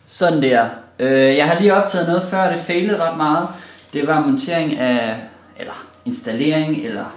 Sådan der. Jeg har lige optaget noget før, det failede ret meget. Det var montering af, eller installering, eller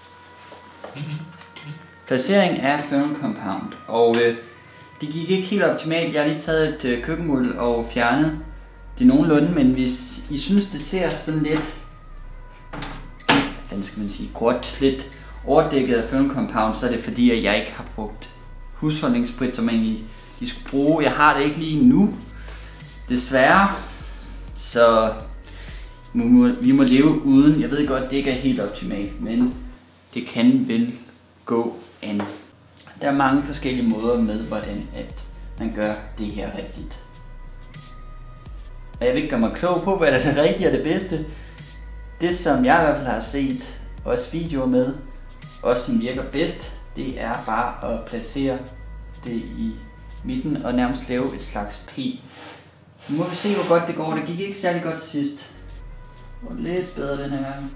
placering af Thermal Compound. Og det gik ikke helt optimalt. Jeg har lige taget et køkkenrulle og fjernet det nogenlunde, men hvis I synes det ser sådan lidt, hvad fanden skal man sige, gråt, lidt overdækket af Thermal Compound, så er det fordi, at jeg ikke har brugt husholdningssprit, som egentlig de skulle bruge. Jeg har det ikke lige nu, desværre, så vi må leve uden. Jeg ved godt, det ikke er helt optimalt, men det kan vel gå an. Der er mange forskellige måder med, hvordan at man gør det her rigtigt. Og jeg vil ikke gøre mig klog på, hvad der er det rigtige og det bedste. Det, som jeg i hvert fald har set også videoer med, også som virker bedst, det er bare at placere det i midten og nærmest lave et slags P. Nu må vi se, hvor godt det går. Det gik ikke særlig godt sidst. Det var lidt bedre den her gang.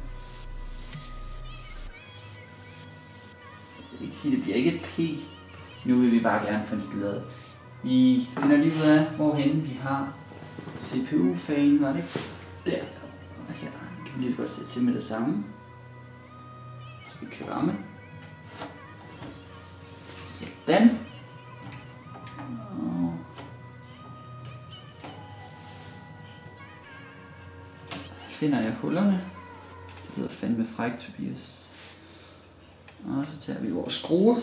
Jeg vil ikke sige, det bliver ikke et P. Nu vil vi bare gerne få installeret. Vi finder lige ud af, hvorhen vi har CPU-fanen, var det ikke? Der. Og her kan vi lige så godt sætte til med det samme. Så vi kan varme. Sådan. Og finder jeg hullerne. Det lyder fandme frækt, Tobias. Og så tager vi vores skruer.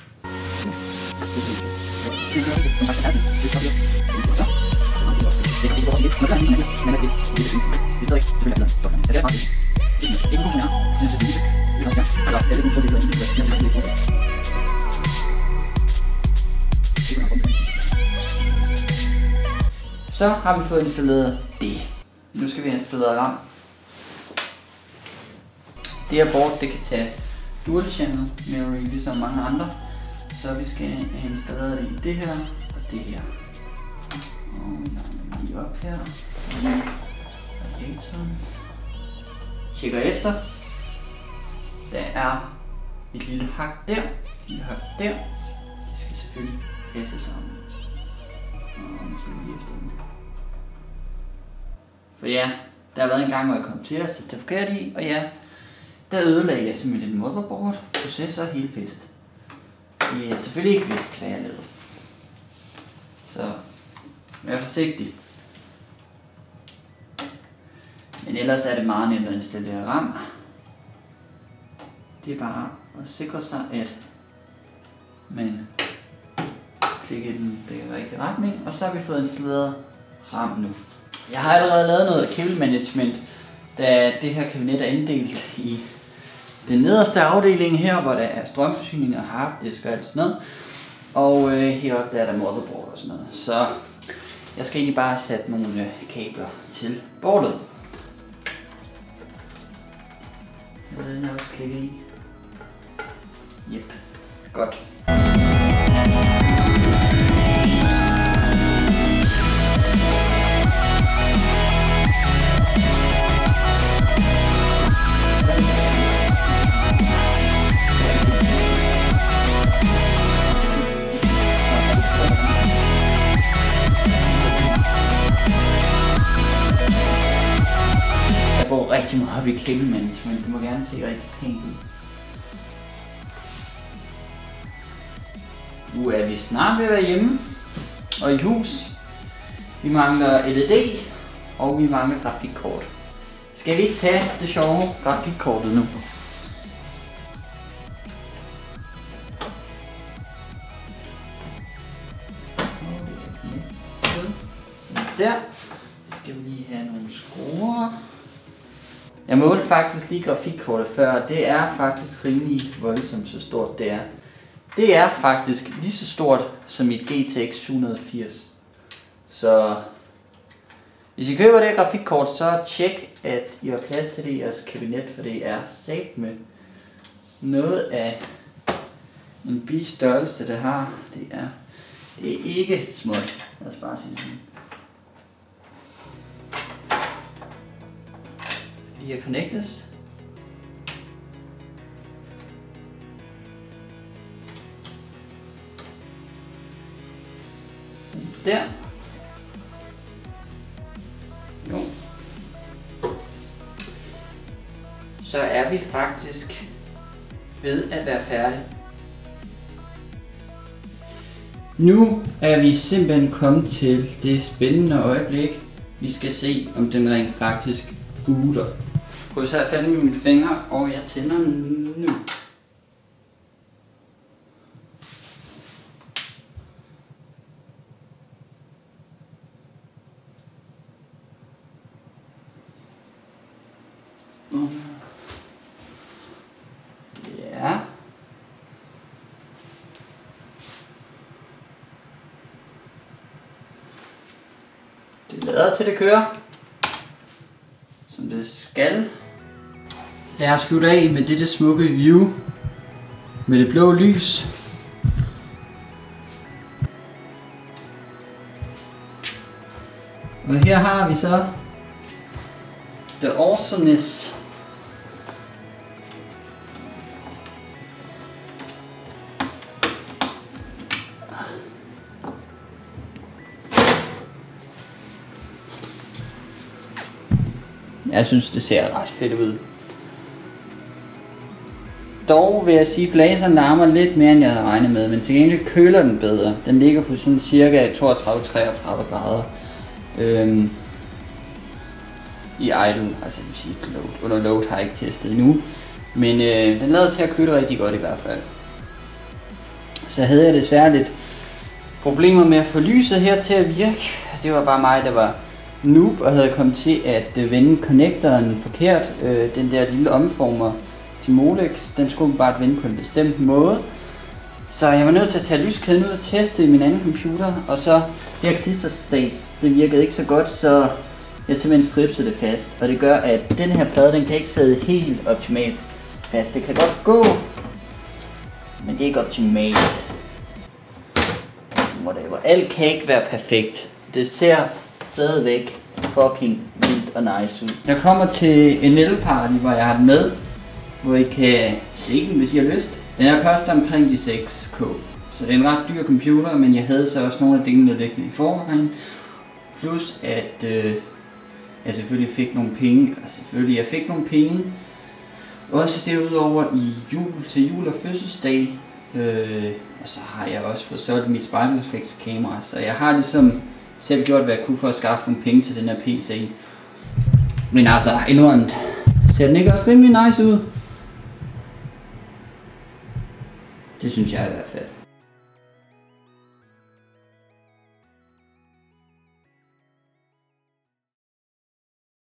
Så har vi fået installeret det. Nu skal vi have installeret RAM. Det her board, det kan tage dual channel memory ligesom mange andre. Så vi skal have installeret det i det her og det her. Og vi lader lige op her. Radiatoren. Tjekker efter. Der er et lille hak der. Et lille hak der. De skal selvfølgelig passe sammen. Og nu skal vi lige efter den. For ja, der har været en gang, hvor jeg kom til at sætte det forkert i, og ja, der ødelagde jeg simpelthen et motherboard, processor og hele pisset. Jeg har selvfølgelig ikke vidst, hvad jeg lavede. Så vær forsigtig. Men ellers er det meget nemt at installere RAM. Det er bare at sikre sig, at man klikker i den rigtige retning, og så har vi fået installeret RAM nu. Jeg har allerede lavet noget cable management, da det her kabinet er inddelt i den nederste afdeling her, hvor der er strømforsyning og harddisk og alt sådan noget. Og heroppe der er der motherboard og sådan noget. Så jeg skal egentlig bare sætte nogle kabler til boardet. Og den er også klikket i. Yep, godt. Jeg går rigtig meget op i cable management. Det må gerne se rigtig pænt ud. Nu er vi snart ved at være hjemme og i hus. Vi mangler LED, og vi mangler grafikkort. Skal vi ikke tage det sjove grafikkortet nu? Sådan der. Så skal vi lige have nogle skruer. Jeg målte faktisk lige grafikkortet før. Det er faktisk rimelig voldsomt, så stort det er. Det er faktisk lige så stort som mit GTX 780. Så hvis I køber det her grafikkort, så tjek, at I har plads til det i jeres kabinet, for det er sat med noget af en bi-størrelse, det har. Det er ikke småt. Lad os bare sige sådan. Skal de her connectes? Der. så er vi faktisk ved at være færdige. Nu er vi simpelthen kommet til det spændende øjeblik. Vi skal se, om den rent faktisk booter. Prøv så at falde med mine fingre, og jeg tænder nu. Ja. Det lader til, det kører, som det skal. Lad os slutte af med dette smukke view med det blå lys. Og her har vi så The Awesomeness. Jeg synes, det ser ret fedt ud. Dog vil jeg sige, at blæseren larmer lidt mere, end jeg havde regnet med, men til gengæld køler den bedre. Den ligger på sådan cirka 32-33 grader i idle, altså det vil sige load. Under load har jeg ikke testet endnu, men den lader til at køle rigtig godt i hvert fald. Så havde jeg desværre lidt problemer med at få lyset her til at virke. Det var bare mig, der var noob og havde kommet til at vende connectoren forkert. Den der lille omformer til Molex, den skulle bare vende på en bestemt måde. Så jeg var nødt til at tage lyskæden ud og teste i min anden computer, og så det her klisterstates, det virkede ikke så godt, så jeg simpelthen stripsede det fast. Og det gør, at den her plade, den kan ikke sidde helt optimalt fast. Det kan godt gå, men det er ikke optimalt. Whatever. Alt kan ikke være perfekt. Det ser stadigvæk fucking vildt og nice ud. Jeg kommer til en el-party, hvor jeg har den med, hvor I kan se den, hvis I har lyst. Den er først omkring de 6K, så det er en ret dyr computer, men jeg havde så også nogle af delene liggende i forvejen. Plus at jeg selvfølgelig fik nogle penge, jeg fik nogle penge. Også derudover til jul og fødselsdag. Og så har jeg også fået solgt mit spejlrefleks kamera, så jeg har ligesom selv gjort, hvad jeg kunne for at skaffe nogle penge til den her PC. Men altså, enormt. Ser den ikke også rimelig nice ud? Det synes jeg i hvert fald.